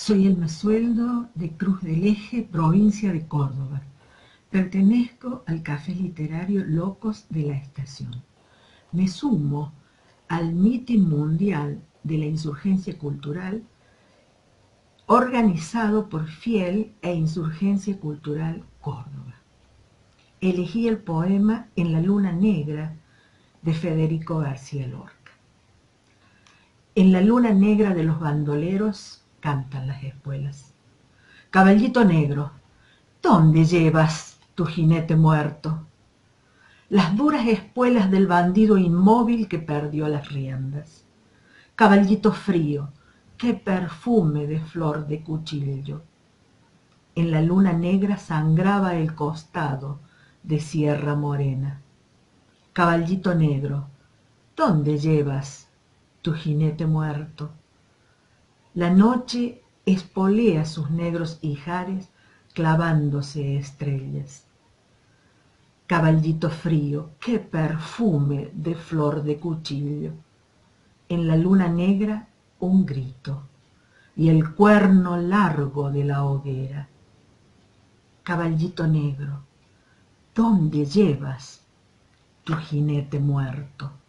Soy Elma Sueldo, de Cruz del Eje, provincia de Córdoba. Pertenezco al café literario Locos de la Estación. Me sumo al mitin mundial de la insurgencia cultural organizado por Fiel e Insurgencia Cultural Córdoba. Elegí el poema En la luna negra de Federico García Lorca. En la luna negra de los bandoleros cantan las espuelas. Caballito negro, ¿dónde llevas tu jinete muerto? Las duras espuelas del bandido inmóvil que perdió las riendas. Caballito frío, qué perfume de flor de cuchillo. En la luna negra sangraba el costado de Sierra Morena. Caballito negro, ¿dónde llevas tu jinete muerto? La noche espolea sus negros ijares clavándose estrellas. Caballito frío, qué perfume de flor de cuchillo. En la luna negra un grito y el cuerno largo de la hoguera. Caballito negro, ¿dónde llevas tu jinete muerto?